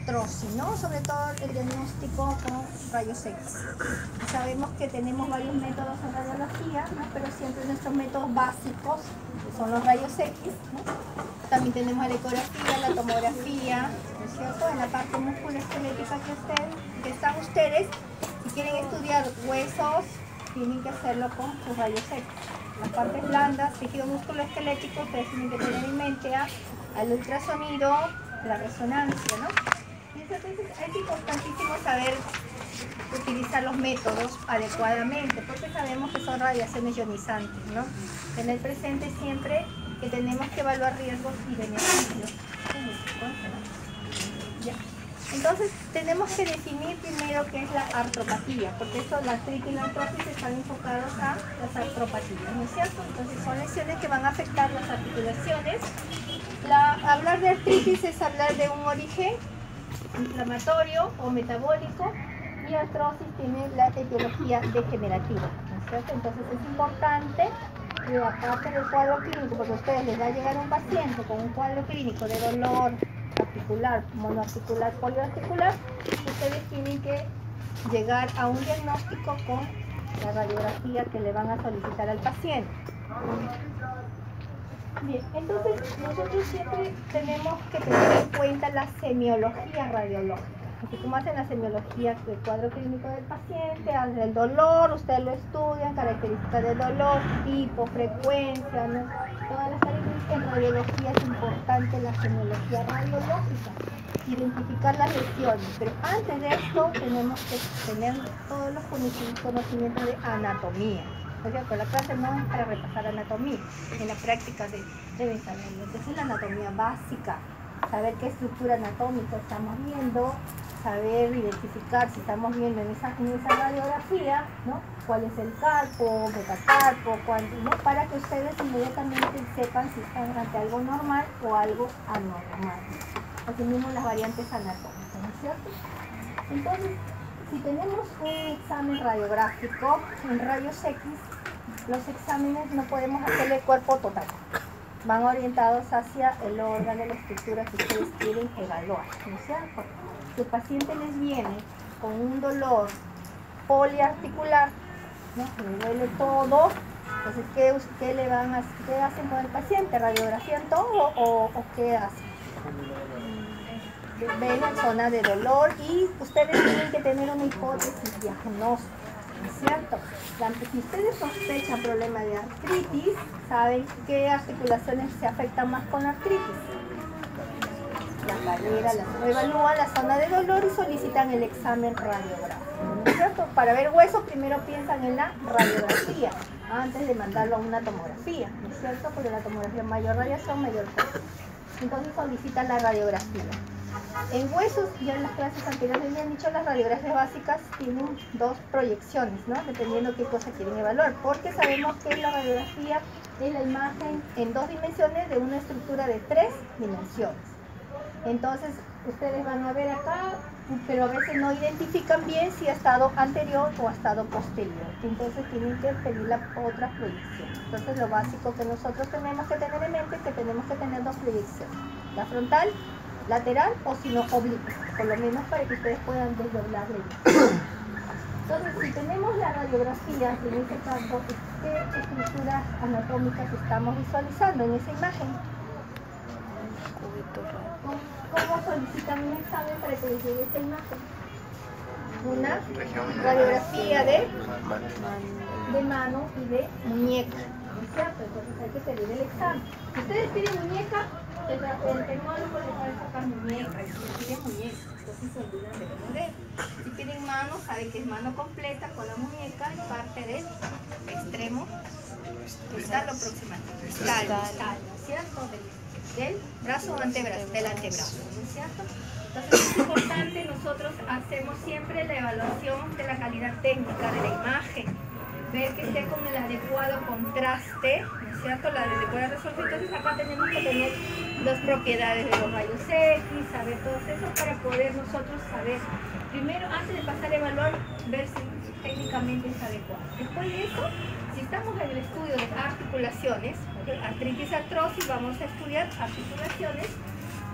artrosis, ¿no? Sobre todo el diagnóstico con rayos X. Sabemos que tenemos varios métodos en radiología, ¿no? Pero siempre nuestros métodos básicos son los rayos X, ¿no? También tenemos la ecografía, la tomografía, ¿no es cierto? En la parte musculoesquelética que están ustedes, si quieren estudiar huesos, tienen que hacerlo con sus rayos X. Las partes blandas, tejido musculoesquelético, ustedes tienen que tener en mente al ultrasonido, la resonancia, ¿no? Y entonces es importantísimo saber utilizar los métodos adecuadamente, porque sabemos que son radiaciones ionizantes, ¿no? Tener presente siempre que tenemos que evaluar riesgos y beneficios. Ya. Entonces tenemos que definir primero qué es la artropatía, porque esto, la artritis y la artrosis están enfocados a las artropatías, ¿no es cierto? Entonces son lesiones que van a afectar las articulaciones. Hablar de artritis es hablar de un origen inflamatorio o metabólico, y artrosis tiene la etiología degenerativa, ¿no es cierto? Entonces es importante que aparte del cuadro clínico, porque a ustedes les va a llegar un paciente con un cuadro clínico de dolor articular, monoarticular, poliarticular, ustedes tienen que llegar a un diagnóstico con la radiografía que le van a solicitar al paciente. Bien, entonces nosotros siempre tenemos que tener en cuenta la semiología radiológica. Así como hacen la semiología del cuadro clínico del paciente, el dolor, ustedes lo estudian, características del dolor, tipo, frecuencia, ¿no? Todas las características. En radiología es importante la semiología radiológica, identificar las lesiones, pero antes de esto tenemos que tener todos los conocimientos de anatomía. O sea, con la clase no es para repasar anatomía, en la práctica deben saber. Entonces la anatomía básica, saber qué estructura anatómica estamos viendo, saber identificar si estamos viendo en esa radiografía, ¿no? Cuál es el carpo, metacarpo, ¿no? Para que ustedes inmediatamente sepan si están ante algo normal o algo anormal. Asimismo las variantes anatómicas, ¿no es cierto? Entonces, si tenemos un examen radiográfico en rayos X, los exámenes no podemos hacerle cuerpo total. Van orientados hacia el órgano, la estructura que ustedes quieren evaluar, ¿no es cierto? Si el paciente les viene con un dolor poliarticular, ¿no? Que le duele todo, entonces ¿qué hacen con el paciente? ¿Radiografían todo o qué hacen? Ven la zona de dolor y ustedes tienen que tener una hipótesis diagnóstica, ¿no es cierto? Si ustedes sospechan problema de artritis, ¿saben qué articulaciones se afectan más con artritis? La cadera, evalúan la zona de dolor y solicitan el examen radiográfico, ¿no es cierto? Para ver hueso primero piensan en la radiografía antes de mandarlo a una tomografía, ¿no es cierto? Porque la tomografía mayor radiación, mayor costo. Entonces solicitan la radiografía. En huesos, ya en las clases anteriores les han dicho, las radiografías básicas tienen dos proyecciones, ¿no? Dependiendo qué cosa quieren evaluar, porque sabemos que la radiografía es la imagen en 2 dimensiones de una estructura de 3 dimensiones. Entonces, ustedes van a ver acá, pero a veces no identifican bien si ha estado anterior o ha estado posterior. Entonces, tienen que pedir la otra proyección. Entonces, lo básico que nosotros tenemos que tener en mente es que tenemos que tener 2 proyecciones. La frontal, lateral o si no obliqua, por lo menos para que ustedes puedan desdoblarle. Entonces, si tenemos la radiografía, en este caso, ¿qué estructuras anatómicas estamos visualizando en esa imagen? ¿Cómo solicitan un examen para que les llegue esta imagen? Una radiografía de mano y de muñeca, ¿no es cierto? Entonces hay que pedir el examen. Si ustedes piden muñeca, el tecnólogo les va a sacar muñeca, y si piden muñeca, entonces se olvidan de poner. Si piden mano, saben que es mano completa con la muñeca y parte del extremo distal o proximal, distal, ¿no es cierto? Del brazo o antebrazo, del antebrazo, ¿no es cierto? Entonces es importante, nosotros hacemos siempre la evaluación de la calidad técnica de la imagen, ver que esté con el adecuado contraste, ¿no es cierto? La adecuada resolución. Entonces acá tenemos que tener las propiedades de los rayos X, saber todo eso para poder nosotros saber, primero antes de pasar a evaluar, ver si técnicamente es adecuado. Después de eso, si estamos en el estudio de articulaciones, artritis, artrosis, vamos a estudiar articulaciones,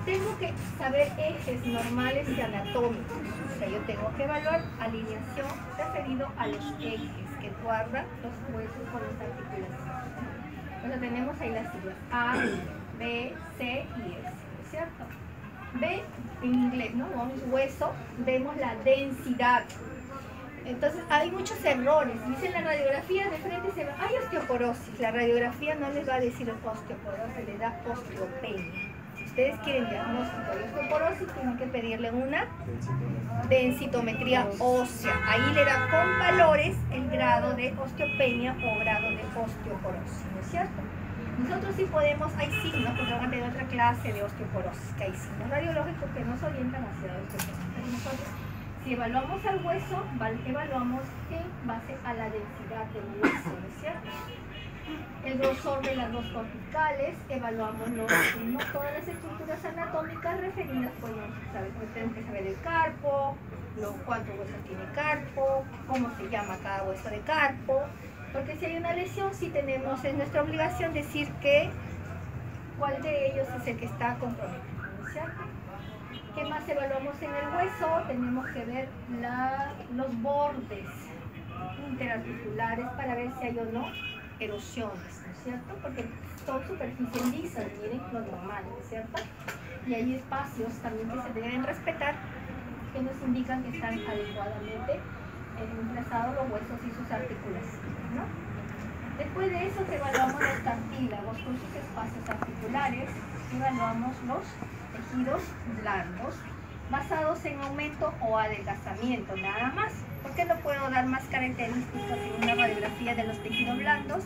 tengo que saber ejes normales y anatómicos. O sea, yo tengo que evaluar alineación referido a los ejes que guardan los huesos con las articulaciones. Entonces tenemos ahí las siglas A, B, C y S, ¿cierto? B en inglés, ¿no? Vamos hueso, vemos la densidad. Entonces hay muchos errores. Dicen la radiografía de frente se va, hay osteoporosis. La radiografía no les va a decir osteoporosis, le da osteopenia. Si ustedes quieren diagnóstico de osteoporosis, tienen que pedirle una densitometría ósea. Ahí le da con valores el grado de osteopenia o grado de osteoporosis, ¿no es cierto? Nosotros sí podemos, hay signos, porque van a tener otra clase de osteoporosis, que hay signos radiológicos que nos orientan hacia la osteoporosis. Entonces nosotros, si evaluamos al hueso, evaluamos en base a la densidad del hueso, ¿no es cierto? El grosor de las dos corticales, evaluamos no todas las estructuras anatómicas referidas, pues tenemos que saber el carpo, cuántos huesos tiene carpo, cómo se llama cada hueso de carpo, porque si hay una lesión, sí tenemos, es nuestra obligación decir cuál de ellos es el que está comprometido, ¿no es cierto? ¿Qué más evaluamos en el hueso? Tenemos que ver los bordes interarticulares para ver si hay o no erosiones, ¿no es cierto? Porque son superficies lisas, miren lo normal, ¿no es cierto? Y hay espacios también que se deben respetar que nos indican que están adecuadamente emplazados los huesos y sus articulaciones, ¿no? Después de eso evaluamos los cartílagos con sus espacios articulares, evaluamos los tejidos blandos basados en aumento o adelgazamiento, nada más. ¿Por qué no puedo dar más características en una radiografía de los tejidos blandos?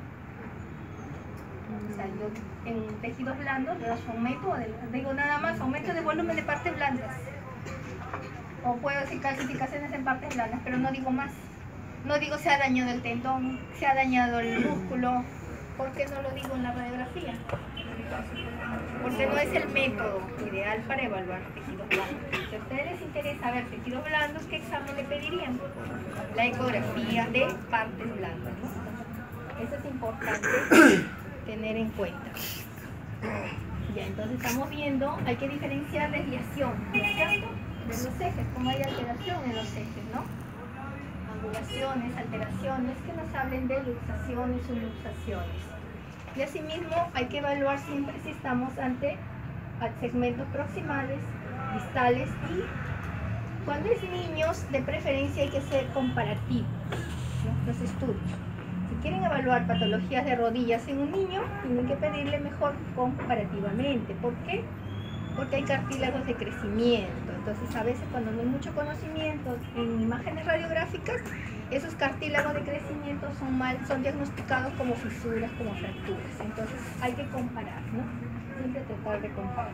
O sea, yo en tejidos blandos veo su aumento, digo nada más, aumento de volumen de partes blandas. O puedo decir calcificaciones en partes blandas, pero no digo más. No digo se ha dañado el tendón, se ha dañado el músculo. ¿Por qué no lo digo en la radiografía? Porque no es el método ideal para evaluar tejidos blandos. Si a ustedes les interesa ver tejidos blandos, ¿qué examen le pedirían? La ecografía de partes blandas, ¿no? Eso es importante tener en cuenta. Ya, entonces estamos viendo, hay que diferenciar desviación, ¿no es cierto? De los ejes, como hay alteración en los ejes, ¿no? Angulaciones, alteraciones que nos hablen de luxaciones o luxaciones. Y asimismo hay que evaluar siempre si estamos ante segmentos proximales, distales y cuando es niños de preferencia hay que ser comparativos, ¿no? Los estudios. Si quieren evaluar patologías de rodillas en un niño, tienen que pedirle mejor comparativamente. ¿Por qué? Porque hay cartílagos de crecimiento. Entonces a veces cuando no hay mucho conocimiento en imágenes radiográficas, esos cartílagos de crecimiento son diagnosticados como fisuras, como fracturas. Entonces hay que comparar, ¿no? Siempre tratar de comparar.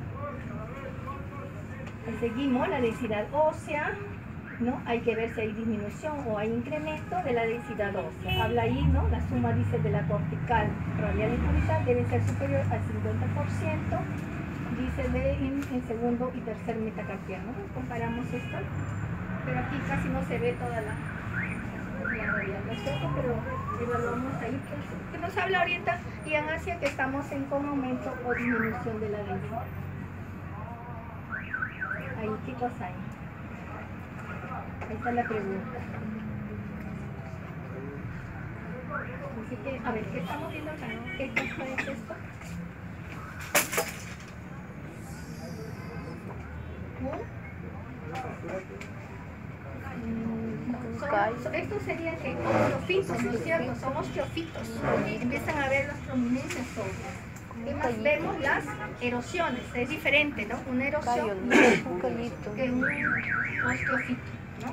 Seguimos la densidad ósea, ¿no? Hay que ver si hay disminución o hay incremento de la densidad ósea. Habla ahí, ¿no? La suma dice de la cortical radial y cubital debe ser superior al 50%. Dice en segundo y tercer metacarpiano, ¿no? Comparamos esto, pero aquí casi no se ve toda la radial, ¿no es cierto? Pero evaluamos ahí que nos habla ahorita y en Asia que estamos con aumento o disminución de la densidad. Ahí, ¿qué cosa hay? Ahí está la pregunta. Así que, a ver, ¿qué estamos viendo acá? ¿Qué cosa es esto? Estos serían osteofitos, ¿no es cierto? Son osteofitos. Empiezan a ver las prominencias óseas. ¿Qué más vemos? Las erosiones. Es diferente, ¿no? Una erosión que un osteofito, ¿no?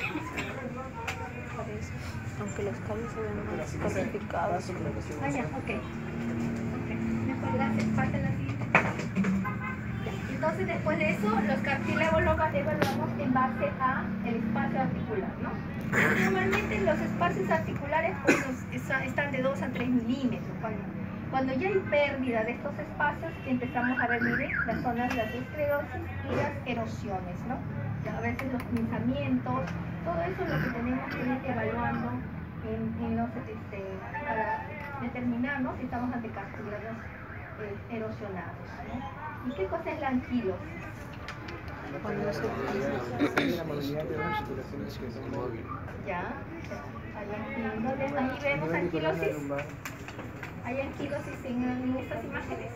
Aunque los callos se ven más calcificados. Ah, ya, ok. Mejor, gracias. Pasen la siguiente. Entonces, después de eso, los cartílagos los evaluamos en base al espacio articular, ¿no? Normalmente los espacios articulares pues, están de 2 a 3 milímetros. Cuando ya hay pérdida de estos espacios, empezamos a ver, miren, las zonas de la esclerosis y las erosiones, ¿no? A veces los pinzamientos, todo eso es lo que tenemos que ir evaluando para determinar, ¿no? Si estamos ante cartílagos erosionados, ¿no? ¿Y qué cosa es la anquilos? Cuando se Ya. Ahí vemos anquilosis. Hay anquilosis en estas imágenes.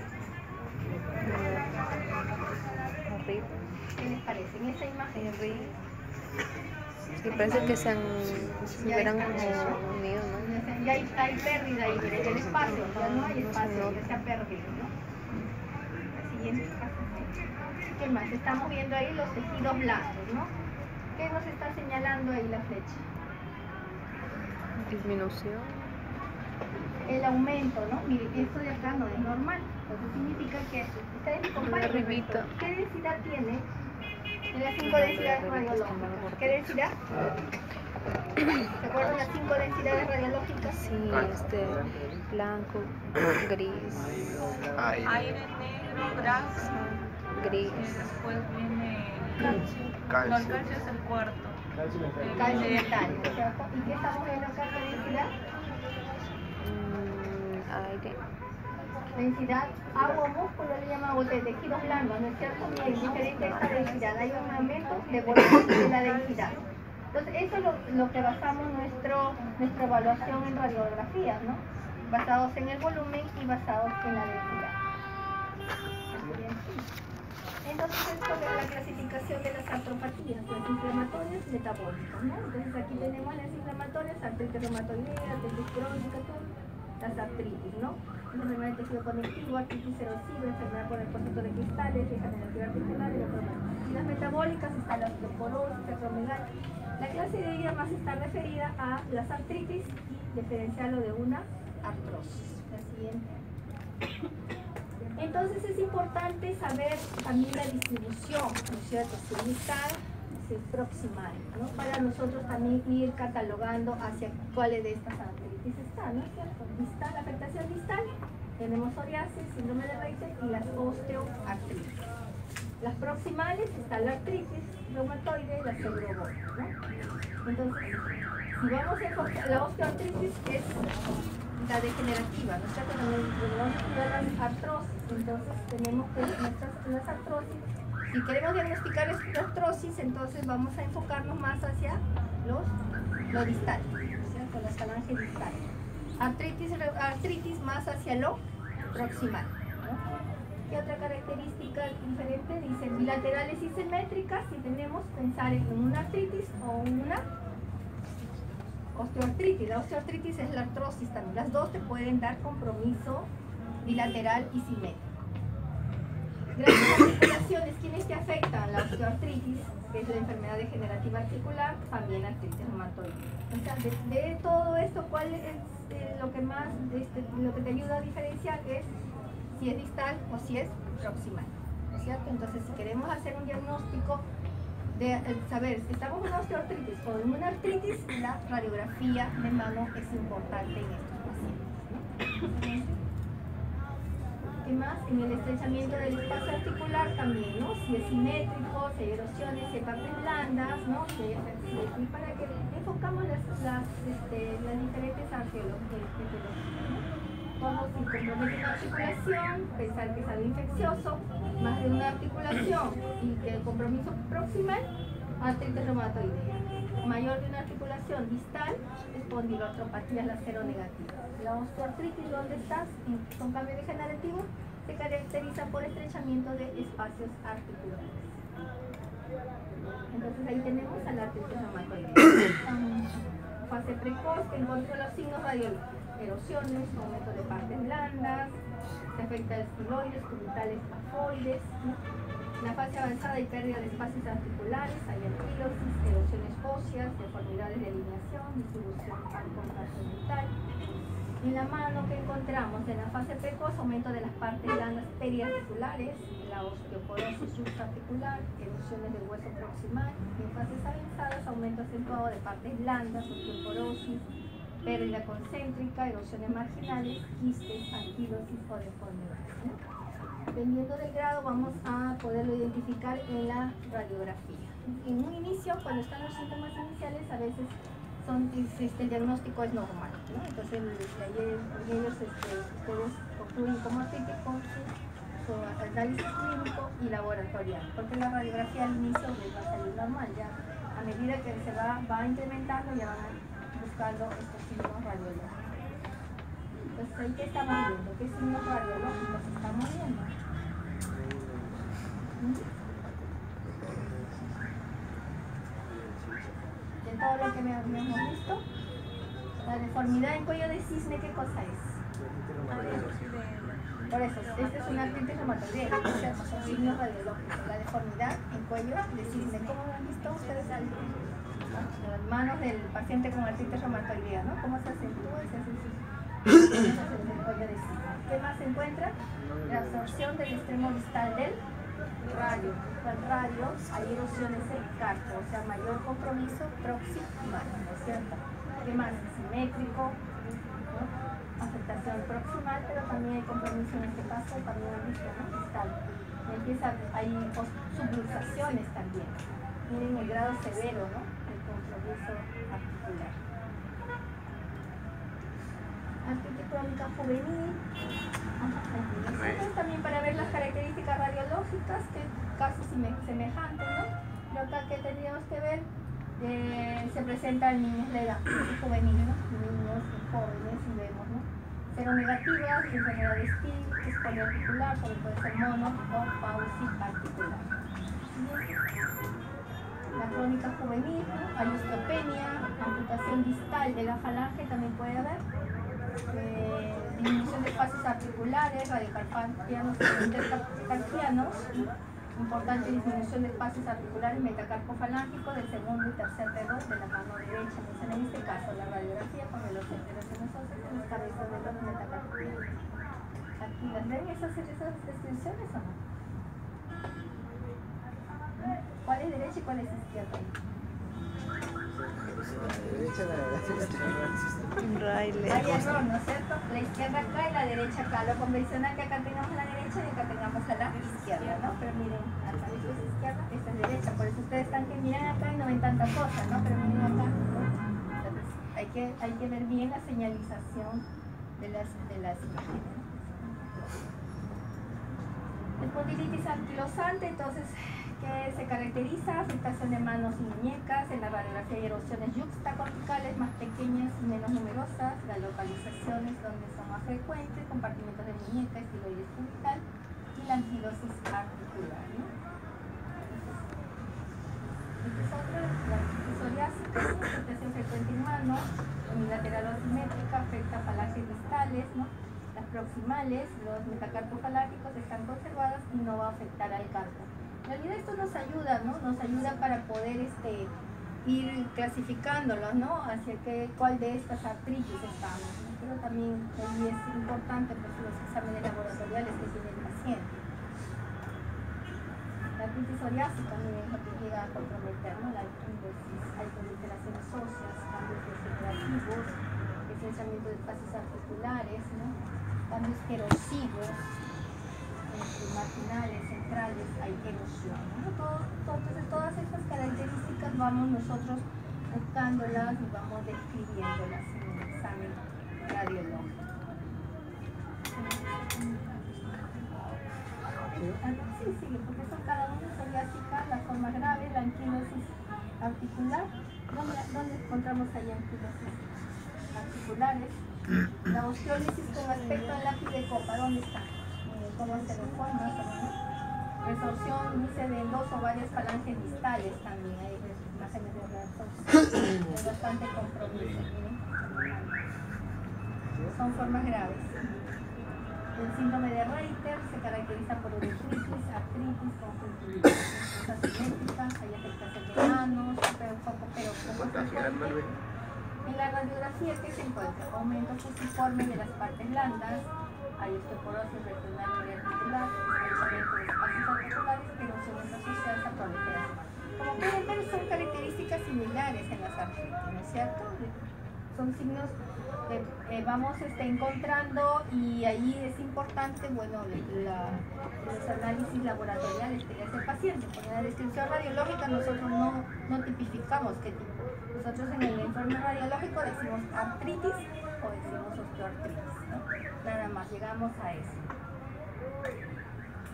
arriba, ¿Qué les parece? En esa imagen. arriba. Sí, parece que se hubieran Ya como está. unido, ¿no? Ya hay pérdida ahí del espacio, ya no hay espacio, ya se ha perdido, ¿no? La siguiente imagen. ¿Qué más? Estamos viendo ahí los tejidos blandos, ¿no? ¿Qué nos está señalando ahí la flecha? Disminución. El aumento, ¿no? Mire, esto de acá no es normal. Entonces significa que ustedes me comparan con esto. ¿Qué densidad tiene en las 5 densidades radiológicas? ¿Qué densidad? ¿Se acuerdan las 5 densidades radiológicas? Sí, blanco, gris, Aire negro, grasa, gris. después viene calcio. No, el calcio es el cuarto. Calcio metálico, ¿cierto? ¿Y qué estamos viendo acá? ¿Qué densidad? Aire. Densidad, agua o músculo le llamamos de tejidos blandos, ¿no es cierto? Miren, diferente a esta densidad, hay un aumento de volumen de la densidad. Entonces, eso es lo que basamos nuestra evaluación en radiografía, ¿no? Basados en el volumen y basados en la densidad. Entonces, esto es la clasificación de las artropatías, las inflamatorias metabólicas, ¿no? Entonces, aquí tenemos las inflamatorias, artritis reumatoidea, artritis crónica, las artritis, ¿no? Enfermedad de tejido conectivo, artritis erosiva, enfermedad por depósito de cristales, degenerativa articular y otras más. Y las metabólicas están la osteoporosis, acromegalia. La clase de ella más está referida a las artritis y diferenciarlo de una artrosis. La siguiente. Entonces es importante saber también la distribución, ¿no es cierto? Si es distal, si es proximal, ¿no? Para nosotros también ir catalogando hacia cuáles de estas artritis están, ¿no es cierto? Distal, afectación distal, tenemos psoriasis, síndrome de Reuter y las osteoartritis. Las proximales está la artritis reumatoide y la cerebrobola, ¿no? Entonces, si vamos a enfocar, la osteoartritis es la degenerativa, ¿no es cierto? Vamos a estudiar las artrosis, entonces tenemos que las artrosis, si queremos diagnosticar esta artrosis, entonces vamos a enfocarnos más hacia lo distal, ¿no es cierto? La falange distal. Artritis más hacia lo proximal, ¿no? ¿Qué otra característica diferente? Dice bilaterales y simétricas, si tenemos pensar en una artritis o una osteoartritis. La osteoartritis es la artrosis también. Las dos te pueden dar compromiso bilateral y simétrico. Grandes articulaciones, ¿quiénes te afectan? La osteoartritis, que es la enfermedad degenerativa articular, también artritis reumatoide. O sea, de todo esto, ¿cuál es lo que más, lo que te ayuda a diferenciar es si es distal o si es proximal, ¿no es cierto? Entonces, si queremos hacer un diagnóstico de saber si estamos en una osteoartritis o en una artritis, la radiografía de mano es importante en estos pacientes, ¿no? ¿Qué más? En el estrechamiento del espacio articular también, ¿no? Si es simétrico, si hay erosiones, si hay partes blandas, ¿no? Y para que enfocamos las diferentes arqueologías, ¿no? Como si compromete una articulación, pensar que es algo infeccioso, más de una articulación y que el compromiso proximal, artritis reumatoidea. Mayor de una articulación distal, espondiloartropatías, la seronegativa. La osteoartritis, ¿dónde estás? Con cambio degenerativo, se caracteriza por estrechamiento de espacios articulares. Entonces ahí tenemos a la artritis reumatoidea. Fase precoz que encontró los signos radiológicos. Erosiones, aumento de partes blandas, se afecta a estiloides, cubitales, mafoides, ¿no? La fase avanzada y pérdida de espacios articulares, hay anquilosis, erosiones óseas, deformidades de alineación, distribución compartimental. En la mano que encontramos en la fase precoz, aumento de las partes blandas periarticulares, la osteoporosis subarticular, erosiones del hueso proximal. En fases avanzadas, aumento acentuado de partes blandas, osteoporosis, pérdida concéntrica, erosiones marginales, quistes, anquilosis o deformidades, ¿no? Dependiendo del grado vamos a poderlo identificar en la radiografía. En un inicio, cuando están los síntomas iniciales, a veces el diagnóstico es normal, ¿no? Entonces ellos ustedes concluyen como artritis con su su análisis clínico y laboratorial, porque la radiografía al inicio les va a salir normal, ya a medida que se va incrementando ya van buscando estos signos radiológicos. Entonces ahí que estamos viendo, ¿qué signos radiológicos estamos viendo? De todo lo que hemos visto, la deformidad en cuello de cisne, ¿qué cosa es? Por eso, este es una artritis reumatoidea, son signos radiológicos. La deformidad en cuello de cisne, ¿cómo lo han visto ustedes en las manos del paciente con artritis reumatoidea, ¿no? ¿Cómo se acentúa y se hace el cuello de cisne? ¿Qué más se encuentra? La absorción del extremo distal del radio. Al radio hay erosiones del carpo, o sea, mayor compromiso proximal, ¿no es cierto? ¿Qué más? Simétrico, ¿no? Afectación proximal, pero también hay compromiso en este caso, también han visto, ¿no? Distal. Hay subluxaciones también. Miren el grado severo, ¿no? El compromiso articular. Artritis crónica juvenil. Entonces también para ver las características radiológicas, que casi semejantes, ¿no? Lo que tendríamos que ver, se presenta en niños de edad juvenil, ¿no? Niños jóvenes, y vemos, ¿no? Seronegativas, enfermedad de Still, escolio articular, como puede ser mono o pausi articular. La crónica juvenil, ¿no? Hay osteopenia, amputación distal de la falange también puede haber. Disminución de espacios articulares, radiocarpianos y intercarpianos, importante disminución de espacios articulares metacarpofalángico del segundo y tercer dedo de la mano derecha. En este caso, la radiografía con el osteoporosis óseas en las cabezas de los metacarpianos. Aquí las ven esas descripciones o no. ¿Cuál es derecha y cuál es izquierda? Hay error, ¿no es cierto? La izquierda acá y la derecha acá. Lo convencional que acá tengamos la derecha y acá tengamos a la izquierda, ¿no? Pero miren, acá esta es izquierda, esta es derecha. Por eso ustedes están que miran acá y no ven tanta cosa, ¿no? Pero miren acá, ¿no? Entonces hay que ver bien la señalización de las imágenes. Espondilitis anquilosante, entonces, que se caracteriza afectación de manos y muñecas. En la radiografía hay erosiones yuxtacorticales más pequeñas y menos numerosas, las localizaciones donde son más frecuentes, compartimentos de muñeca, estiloides cubital y la anquilosis articular, ¿no? Esta es otra, la artritis psoriásica, afectación frecuente en manos, unilateral o simétrica, afecta falanges distales, ¿no? Las proximales, los metacarpofalángicos están conservadas y no va a afectar al carpo. En realidad esto nos ayuda, ¿no? Nos ayuda para poder ir clasificándolos, ¿no? Hacia cuál de estas artritis estamos, ¿no? Pero también ahí es importante pues, los exámenes laboratoriales que tiene el paciente. La artritis psoriásica, miren lo que llega a comprometer, ¿no? La artritis, hay proliferaciones óseas, cambios degenerativos, estrechamiento de espacios articulares, ¿no? Cambios erosivos, marginales, centrales, hay erosión, ¿no? Entonces todas estas características vamos nosotros buscándolas y vamos describiéndolas en el examen radiológico. Sí, porque son cada una psoriásica, la forma grave, la anquilosis articular. ¿Dónde encontramos ahí anquilosis articulares? La osteólisis con aspecto de lápiz de copa, ¿dónde está? ¿Cómo se lo forma? Resorción, dice, de dos o varias falanges distales también, hay imágenes de resorción, es bastante compromiso, miren. Son formas graves. El síndrome de Reiter se caracteriza por uretritis, artritis, conjuntivitis, asimétricas, hay afectación de manos, pero poco frecuente. En la radiografía, ¿qué se encuentra? Aumento fusiforme de las partes blandas, hay osteoporosis retinal y articular, estrechamiento de espacios articulares, erosiones asociadas a proliferación. Como pueden ver, son características similares en las artritis, ¿no es cierto? Son signos que vamos encontrando, y ahí es importante, bueno, los análisis laboratoriales que le hace el paciente, porque en la descripción radiológica nosotros no tipificamos qué tipo. Nosotros en el informe radiológico decimos artritis o decimos osteoartritis, ¿no? Nada más, llegamos a eso.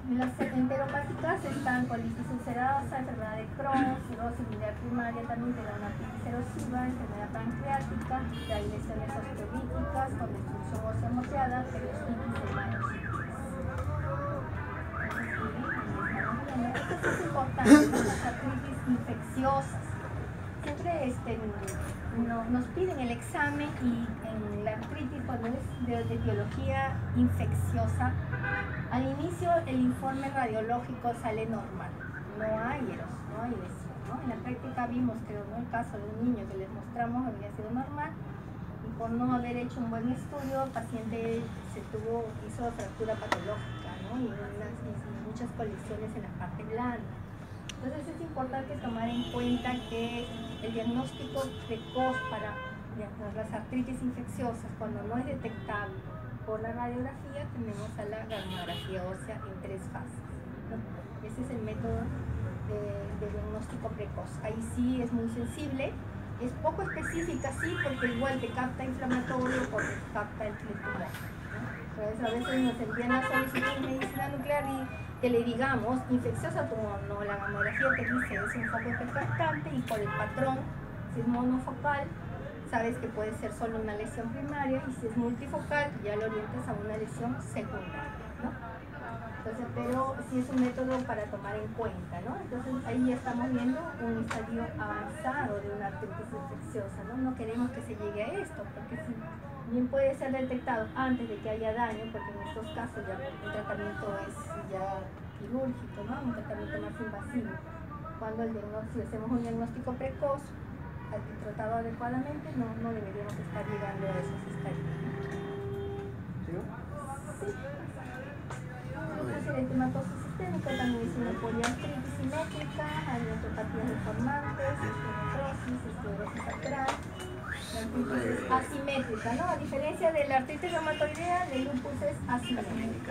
Las enteropáticas están colitis ulcerosa, enfermedad de Crohn, cirrosis biliar primaria, también de la artritis erosiva, enfermedad pancreática, hay lesiones osteolíticas con destrucción ósea moteada, periostititis y manositis. Esto es importante, las artritis infecciosas. Siempre nos piden el examen y en la artritis, cuando es de etiología infecciosa, al inicio el informe radiológico sale normal, no hay lesión, ¿no? En la práctica vimos que en el caso de un niño que les mostramos había sido normal y por no haber hecho un buen estudio el paciente hizo fractura patológica, ¿no? y muchas colisiones en la parte blanda. Entonces es importante tomar en cuenta que el diagnóstico precoz para las artritis infecciosas, cuando no es detectable por la radiografía, tenemos a la gamografía ósea en 3 fases, ¿no? Ese es el método de diagnóstico precoz. Ahí sí es muy sensible, es poco específica, sí, porque igual te capta inflamatorio porque capta el tumor, ¿no? Entonces a veces nos envían a solicitud de medicina nuclear y que le digamos infecciosa tumor, no, la gamografía te dice es un foco impactante y por el patrón, si es monofocal, sabes que puede ser solo una lesión primaria y si es multifocal ya lo orientas a una lesión secundaria, ¿no? Entonces, pero sí es un método para tomar en cuenta, ¿no? Entonces ahí ya estamos viendo un estadio avanzado de una artritis infecciosa, ¿no? No queremos que se llegue a esto, porque si bien puede ser detectado antes de que haya daño, porque en estos casos ya el tratamiento es ya quirúrgico, ¿no? Un tratamiento más invasivo. Cuando si hacemos un diagnóstico precoz, tratado adecuadamente, no deberíamos estar llegando a esos estadios. Sí. El tematosis sistémica también es una poliartritis simétrica, hay neuropatías deformantes, esclerosis, esclerosis lateral. La artritis es asimétrica, ¿no? A diferencia de la artritis reumatoidea, el lupus es asimétrica.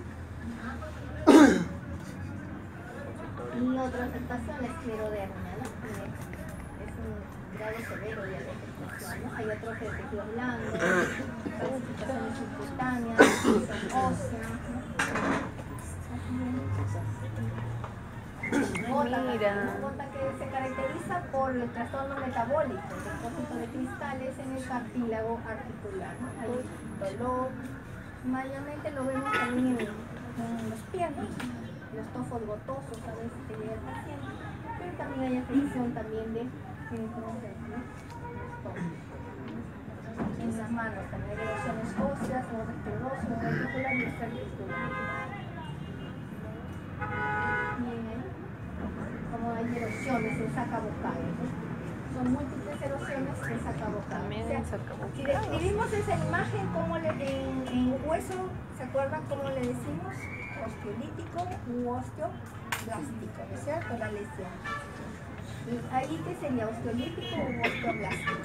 Y otra afectación, la esclerodermia, ¿no? Es un grado severo de afectación, ¿no? Hay atrofia de tejido blando, calcificaciones subcutáneas, óseas, ¿no? Gota que se caracteriza por el trastorno metabólico, el depósito de cristales en el cartílago articular, ¿no? Hay dolor, mayormente lo vemos también en los pies, ¿no? Los tofos gotosos a veces que llega el paciente, pero también hay afección también de en las manos, también hay erosiones óseas, osteodosis, articular y extraarticular. Como hay erosiones en saca vocal, ¿no? Son múltiples erosiones en saca vocal. También en saca vocal. Si describimos esa imagen como en hueso, ¿se acuerdan cómo le decimos? Osteolítico u osteoblástico, ¿no es cierto? La lesión. ¿Y ahí qué sería? ¿Osteolítico u osteoblástico?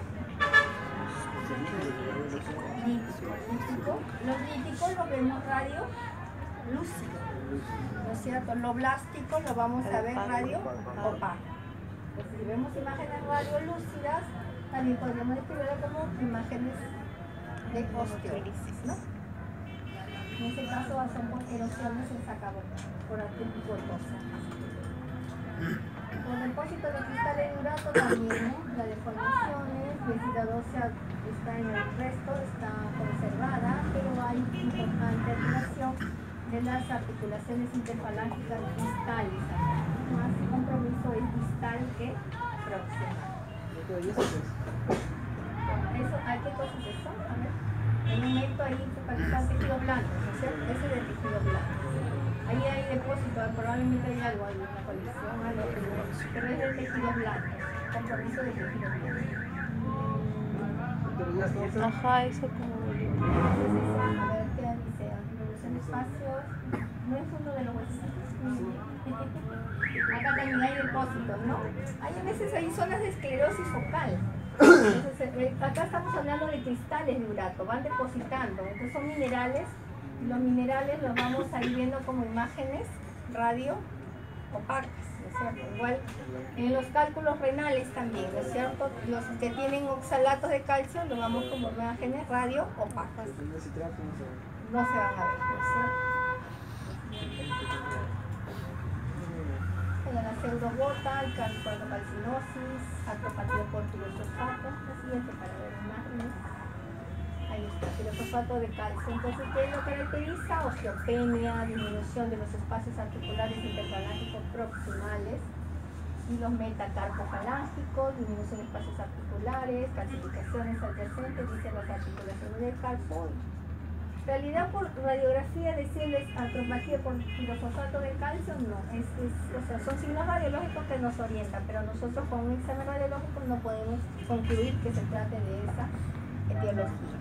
Lítico. Los líticos los vemos radio lúcido, ¿no es cierto? Lo blástico lo vamos a ver radio opaco. Entonces, si vemos imágenes radiolúcidas, también podríamos describirlo como imágenes de osteólisis, ¿no? En este caso son por erosiones en sacaboca, por artritis gotosa. Con depósito de cristal en urato también, ¿no? Las deformaciones, densidad ósea está en el resto, está conservada, pero hay importante alteración de las articulaciones interfalángicas distales. Más compromiso es distal que proximal. Eso, ¿qué cosa es eso? A ver. En un momento ahí focalizado tejido blando, ¿no es cierto? Ese es el tejido blando. Ahí hay depósito, probablemente hay algo, hay una colisión, algo, pero es el tejido blando, compromiso de tejido blando. Ajá, eso como A ver, ¿qué dice? Revolución de espacios, no es uno de los huesitos. Acá también hay depósitos, ¿no? Hay a veces hay zonas de esclerosis focal. Entonces, acá estamos hablando de cristales de urato, van depositando, entonces son minerales, y los minerales los vamos a ir viendo como imágenes radio opacas, ¿no es cierto? Igual en los cálculos renales también, ¿no es cierto? Los que tienen oxalatos de calcio los vamos como imágenes radio opacas, no se van a ver, ¿no es cierto? tengo la pseudogota, el calcinosis, atopatía por filofosfato, la siguiente para ver imágenes. Ahí está, filofosfato de calcio. Entonces, ¿qué lo caracteriza? Osteopenia, disminución de los espacios articulares interfalángicos proximales y los metacarpofalángicos, disminución de espacios articulares, calcificaciones adyacentes, dicen las articulaciones del calcio. En realidad, por radiografía, decirles atropatía por filofosfato de calcio, no. O sea, son signos radiológicos que nos orientan, pero nosotros con un examen radiológico no podemos concluir que se trate de esa etiología.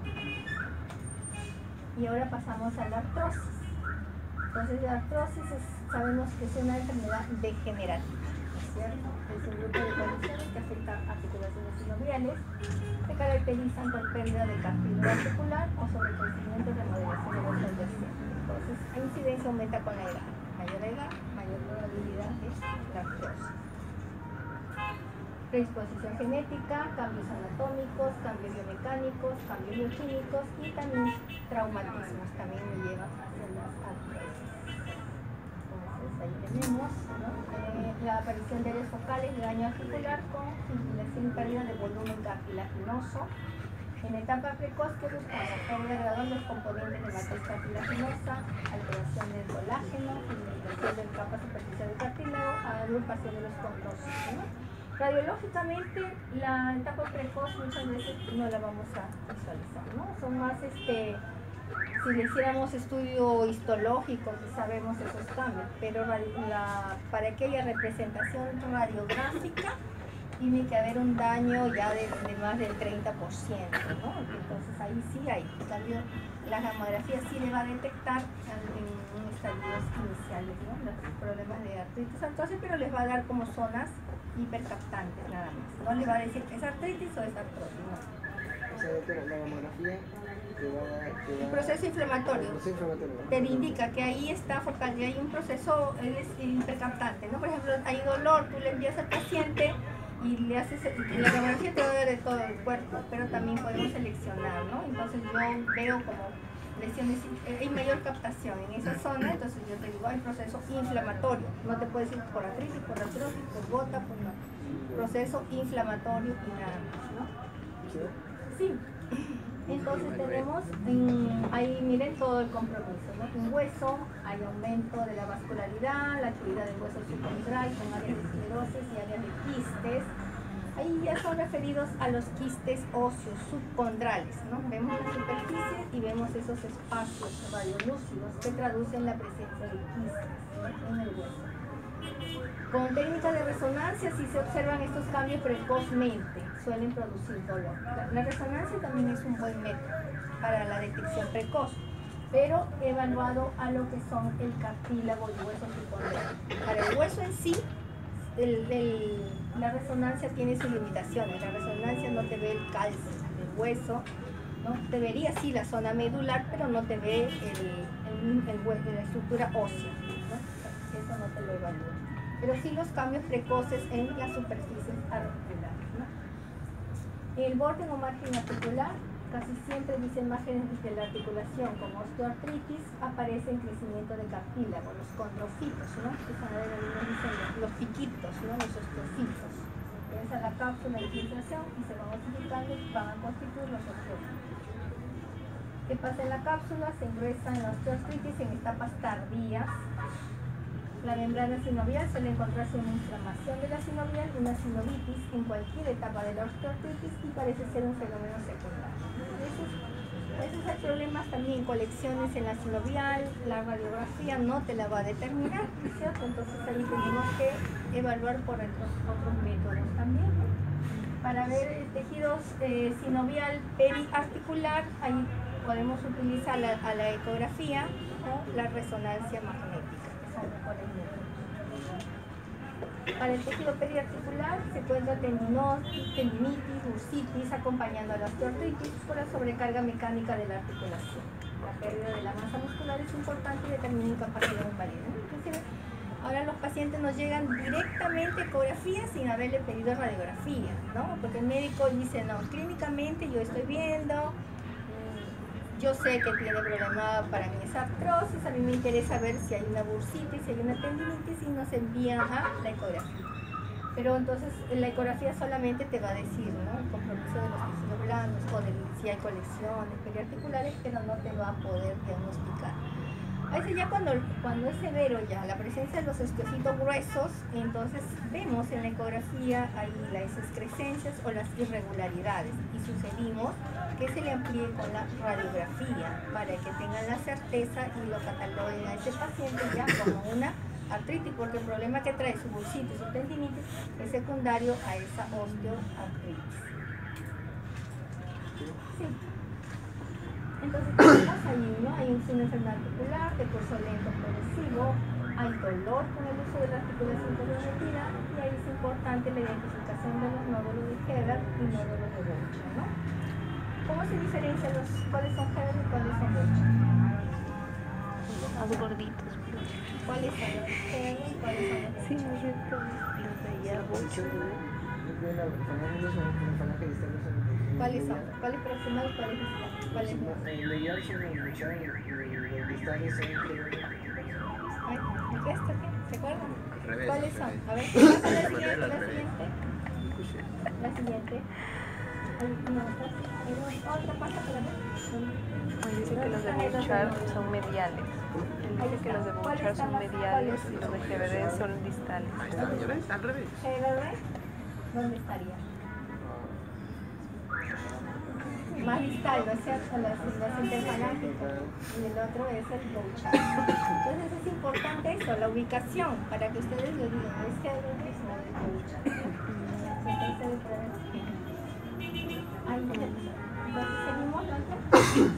Y ahora pasamos a la artrosis. Entonces, la artrosis sabemos que es una enfermedad degenerativa, ¿no es cierto? Es un grupo de condiciones que afectan articulaciones sinoviales, se caracterizan por pérdida de cartílago articular o sobrecrecimiento de remodelación de los adyacentes. Entonces, la incidencia aumenta con la edad. Mayor edad, mayor probabilidad de la artrosis. Predisposición genética, cambios anatómicos, cambios biomecánicos, cambios bioquímicos y también traumatismos también me llevan hacia las artrosis. Entonces ahí tenemos, ¿no? La aparición de áreas focales de daño articular con fibrilación y pérdida de volumen cartilaginoso. En etapa precoz que buscamos pérdida gradual de los componentes de matriz cartilaginosa, alteración del colágeno, fibrilación del capa superficial del cartílago, agrupación de los condrocitos, ¿no? Radiológicamente, la etapa precoz muchas veces no la vamos a visualizar, ¿no? Son más, si le hiciéramos estudio histológico, sabemos esos cambios, pero para que haya representación radiográfica, tiene que haber un daño ya de más del 30%, ¿no? Entonces ahí sí hay. En cambio, la gamografía sí le va a detectar en estadios iniciales, ¿no? Los problemas de artritis, pero les va a dar como zonas hipercaptantes nada más. No le va a decir es artritis o es artrosis, no. O sea, doctora, la gamografía el proceso inflamatorio te indica que ahí está focal, y hay un proceso hipercaptante, ¿no? Por ejemplo, hay dolor, tú le envías al paciente y le haces, la gamografía te va a dar de todo el cuerpo, pero también podemos seleccionar, ¿no? Entonces yo veo como lesiones, hay mayor captación en esa zona, entonces yo te digo, hay proceso inflamatorio, no te puedes ir por artritis, por artrosis, por gota, por no, proceso inflamatorio y nada más, ¿no? Sí. Entonces tenemos, ahí miren todo el compromiso, ¿no? En hueso hay aumento de la vascularidad, la actividad del hueso subcondral con áreas de esclerosis y áreas de quistes. Ahí ya son referidos a los quistes óseos subcondrales, ¿no? Vemos la superficie y vemos esos espacios radiolúcidos que traducen la presencia de quistes, ¿no? En el hueso. Con técnicas de resonancia sí se observan estos cambios precozmente, suelen producir dolor. La resonancia también es un buen método para la detección precoz, pero evaluado a lo que son el cartílago y hueso subcondral. Para el hueso en sí, la resonancia tiene sus limitaciones. La resonancia no te ve el calcio del hueso, ¿no? Te vería sí la zona medular, pero no te ve la estructura ósea, ¿no? Eso no te lo evalúa. Pero sí los cambios precoces en las superficies articulares, ¿no? El borde o margen articular, casi siempre dice márgenes de la articulación como osteoartritis, aparece en crecimiento de cartílago, los condrofitos, ¿no? Que son los piquitos, ¿no? Los osteocitos. Esa es la cápsula de filtración y se van multiplicando y van a constituir los osteocitos. ¿Qué pasa en la cápsula? Se ingresa en la osteoartritis en etapas tardías. La membrana sinovial suele encontrarse una inflamación de la sinovial, una sinovitis en cualquier etapa de la osteoartritis y parece ser un fenómeno secundario. A veces hay problemas también, colecciones en la sinovial, la radiografía no te la va a determinar, ¿cierto? Entonces ahí tenemos que evaluar por otros métodos también, ¿no? Para ver tejidos sinovial periarticular, ahí podemos utilizar a la ecografía o la resonancia magnética. Para el tejido periarticular se encuentra tendinitis, bursitis, acompañando a la osteoartritis por la sobrecarga mecánica de la articulación. La pérdida de la masa muscular es importante y determina incapacidad o invalidez. Inclusive, ahora los pacientes nos llegan directamente a ecografía sin haberle pedido radiografía, ¿no? Porque el médico dice, no, clínicamente yo estoy viendo yo sé que tiene problema para mí esa artrosis, a mí me interesa ver si hay una bursitis, si hay una tendinitis y nos envían a la ecografía. Pero entonces la ecografía solamente te va a decir, ¿no?, el compromiso de los tejidos blandos o de si hay colecciones periarticulares, pero no te va a poder diagnosticar. A veces ya cuando es severo ya la presencia de los osteocitos gruesos, entonces vemos en la ecografía ahí las excrescencias o las irregularidades y sugerimos que se le amplíe con la radiografía para que tengan la certeza y lo cataloguen a ese paciente ya como una artritis, porque el problema que trae su bursitis o tendinitis es secundario a esa osteoartritis. Sí. Entonces tenemos ahí, ¿no?, hay una enfermedad articular de curso lento progresivo, hay dolor con el uso de la articulación tendinometida y ahí es importante la identificación de los nódulos de Heber y nódulos de Boucher, ¿no? ¿Cómo se diferencian cuáles son Heber y cuáles son Boucher? Los gorditos. ¿Cuáles son los Heber y cuáles son los Sí, no sé, los veía mucho. ¿Cuáles son? ¿Cuáles proximal y cuáles distales? ¿Cuáles no? Medial son los distales son ¿Qué es esto? ¿Se acuerdan? Al revés. ¿Cuáles son? A ver, pasa la siguiente, la siguiente. La siguiente. Otra pasa por acá. Dice que los de Bouchard son mediales. Dice que los de Bouchard son mediales y los de Heber son distales. Ahí está, ¿ya ves? Al revés. Heber, ¿dónde estaría? Más distal, ¿no es cierto? Las interfalángicas y el otro es el Bouchard. Entonces es importante eso, la ubicación, para que ustedes lo digan, no es Heber, sino el Bouchard. Entonces seguimos, ¿no?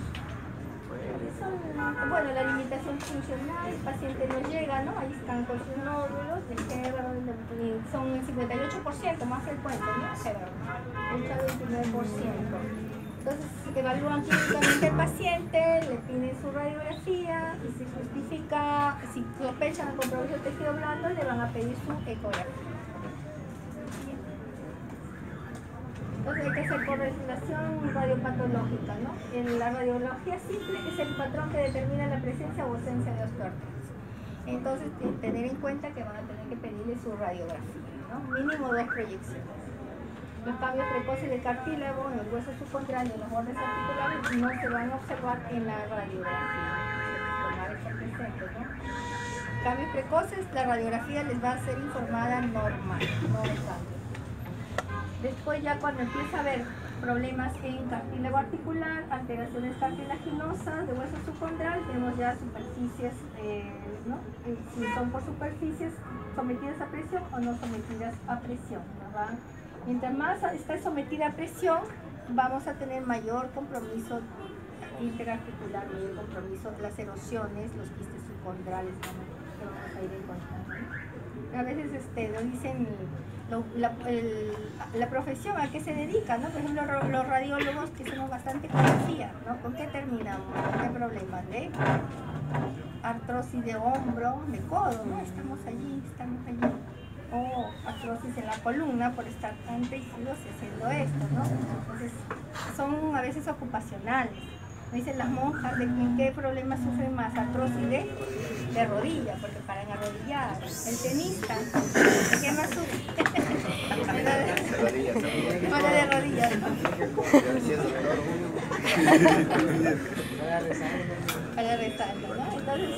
Bueno, la limitación funcional, el paciente no llega, ¿no? Ahí están con sus nódulos de Heber, son el 58%, más el cuento, ¿no? Heber, el 29%. Entonces evalúan clínicamente al paciente, le piden su radiografía y si justifica, si sospechan el compromiso del tejido blando, le van a pedir su ecografía. Entonces hay que hacer correlación radiopatológica, ¿no? En la radiología simple es el patrón que determina la presencia o ausencia de osteoartritis. Entonces tener en cuenta que van a tener que pedirle su radiografía, ¿no? Mínimo 2 proyecciones. Los cambios precoces del cartílago en el hueso subcondral y en los bordes articulares no se van a observar en la radiografía. Tomar eso presente, ¿no? Cambios precoces, la radiografía les va a ser informada normal, no de cambio. Después ya cuando empieza a haber problemas en cartílago articular, alteraciones cartilaginosas de hueso subcondral, tenemos ya superficies, ¿no? Si son por superficies sometidas a presión o no sometidas a presión, ¿no? Mientras más está sometida a presión, vamos a tener mayor compromiso interarticular, mayor compromiso, las erosiones, los quistes subcondrales, que vamos a ir encontrando. A veces nos dicen la profesión a qué se dedica, ¿no? Por ejemplo, los radiólogos que somos bastante conocidos, ¿no? ¿Con qué terminamos? ¿Qué problemas? De artrosis de hombro, de codo, ¿no? Estamos allí. O artrosis en la columna por estar tan rígidos y haciendo esto, ¿no? Entonces, son a veces ocupacionales. Me dicen las monjas de qué problemas sufren más, artrosis de rodilla, porque paran arrodilladas. El tenista, ¿de qué más sufre? De rodillas, ¿no? Para rezarlo, ¿no?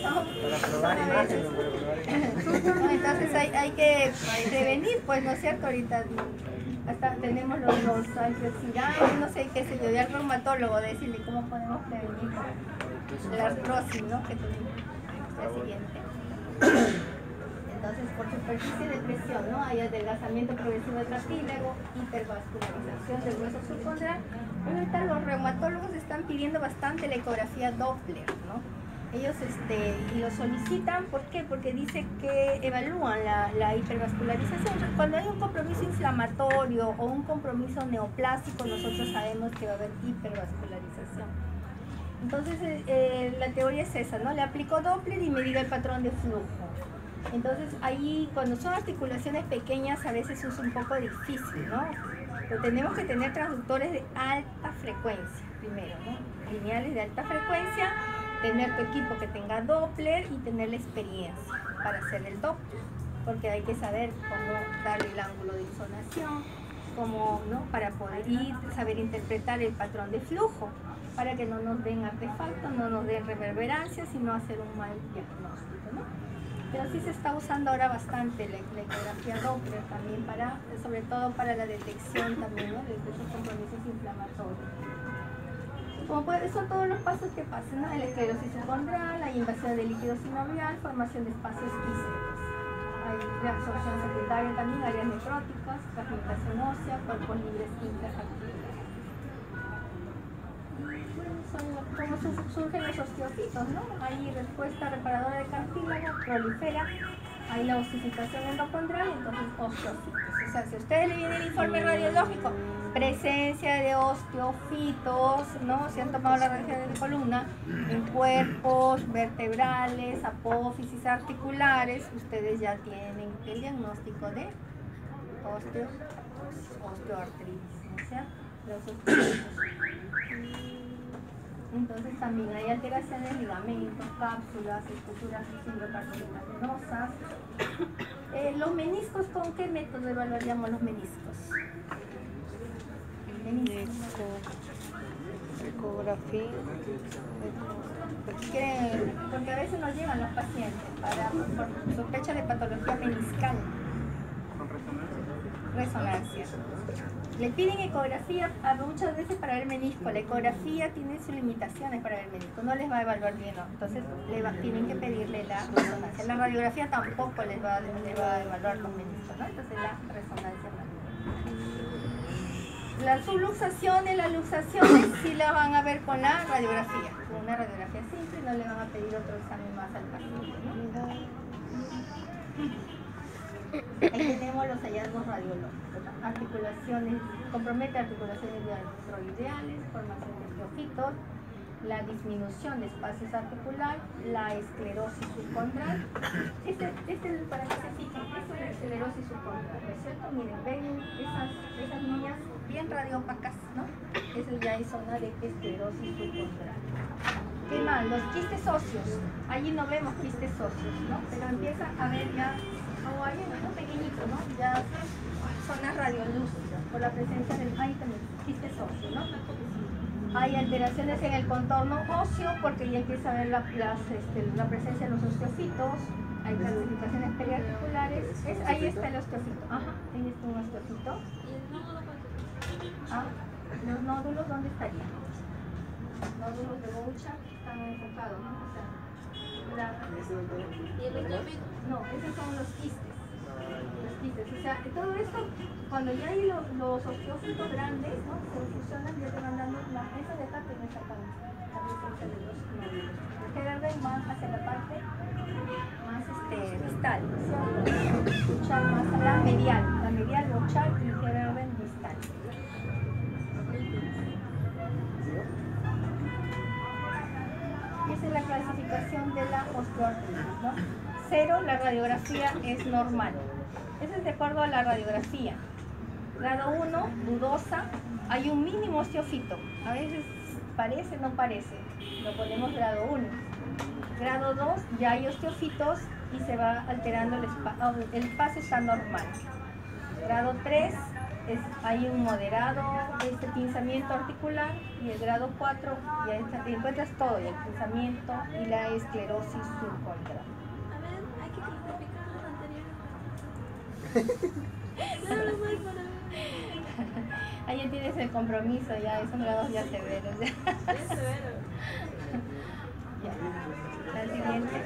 Entonces hay que prevenir, pues, ¿no es cierto? Ahorita hasta tenemos los antioxidantes, no sé qué sé yo, y al reumatólogo decirle cómo podemos prevenir la artrosis, ¿no? Que tenemos. La siguiente. Entonces, por superficie de presión, ¿no? Hay adelgazamiento progresivo del cartílago, hipervascularización del hueso subcondral. Pero ahorita los reumatólogos están pidiendo bastante la ecografía Doppler, ¿no? Ellos y lo solicitan, ¿por qué? Porque dice que evalúan la hipervascularización. Cuando hay un compromiso inflamatorio o un compromiso neoplásico, nosotros sabemos que va a haber hipervascularización. Entonces, la teoría es esa, ¿no? Le aplico Doppler y me diga el patrón de flujo. Entonces ahí cuando son articulaciones pequeñas a veces es un poco difícil, ¿no? Pero tenemos que tener transductores de alta frecuencia primero, ¿no? Lineales de alta frecuencia, tener tu equipo que tenga Doppler y tener la experiencia para hacer el Doppler, porque hay que saber cómo darle el ángulo de insonación, cómo, ¿no? Para poder saber interpretar el patrón de flujo, para que no nos den artefactos, no nos den reverberancias, sino hacer un mal diagnóstico, ¿no? Pero sí se está usando ahora bastante la ecografía Doppler también sobre todo para la detección también, ¿no? De esos compromisos inflamatorios. Como son todos los pasos que pasan, ¿no? La esclerosis subcondral, la invasión de líquido sinovial, formación de espacios quísticos. Hay reabsorción secundaria también, áreas necróticas, fragmentación ósea, cuerpos libres intraarticulares. Como surgen los osteofitos, ¿no? Hay respuesta reparadora de cartílago, prolifera, hay la osificación endocondral, entonces osteofitos. O sea, si a ustedes le viene el informe radiológico, presencia de osteofitos, ¿no? Si han tomado la radiografía de columna, en cuerpos vertebrales, apófisis articulares, ustedes ya tienen el diagnóstico de osteoartritis, ¿no? O sea, los osteofitos. Entonces también hay alteraciones de ligamentos, cápsulas, estructuras fibrocartilaginosas. Los meniscos, ¿con qué método evaluaríamos los meniscos? Ecografía. Porque a veces nos llevan los pacientes por sospecha de patología meniscal. Resonancia. Le piden ecografía muchas veces para ver menisco. La ecografía tiene sus limitaciones para ver menisco, no les va a evaluar bien, ¿no? Entonces tienen que pedirle la resonancia. La radiografía tampoco les va a evaluar los meniscos, ¿no? Entonces la resonancia no. Las subluxaciones, las luxaciones sí la van a ver con la radiografía. Con una radiografía simple no le van a pedir otro examen más al paciente, ¿no? Ahí tenemos los hallazgos radiológicos. Articulaciones, compromete articulaciones diastroideales, formación de osteofitos, la disminución de espacios articulares, la esclerosis subcondral. Este es para que se fijen, esto es la esclerosis subcondral, ¿no es cierto? Miren, ven esas líneas bien radiopacas, ¿no? Eso ya es zona de esclerosis subcondral. ¿Qué más? Los quistes óseos. Allí no vemos quistes óseos, ¿no? Pero empieza a ver ya, o hay uno pequeñito, ¿no? Ya zonas radiolúcidas por la presencia del también quistes óseos, ¿no? Hay alteraciones en el contorno óseo porque ya empieza a ver la presencia de los osteofitos. Hay calcificaciones periarticulares. Ahí está el osteofito. Ajá, ahí está un osteofito. Los nódulos, ¿dónde estarían? Los nódulos de Bouchard están enfocados, ¿no? O sea, no, esos son los quistes. Los quistes, o sea, todo esto, cuando ya hay los osteofitos grandes, ¿no? Se fusionan, ya te van dando esa de acá, te me sacan la presencia de los nódulos. Porque ven más hacia la parte más distal, ¿no? Bouchard más a la medial Bouchard y ven distal. Esa es la clasificación de la osteoartritis, ¿no? 0, la radiografía es normal. Eso es de acuerdo a la radiografía. Grado 1, dudosa, hay un mínimo osteofito. A veces parece, no parece. Lo ponemos grado 1. Grado 2, ya hay osteofitos y se va alterando el espacio está normal. Grado 3, hay un moderado pinzamiento articular, y el grado 4 ya encuentras todo, y el pinzamiento y la esclerosis subcondral. A ver, hay que clasificar los anteriores. Nada más para ver. Ahí ya tienes el compromiso, ya esos grados ya severos. Es severo. Ya. La siguiente.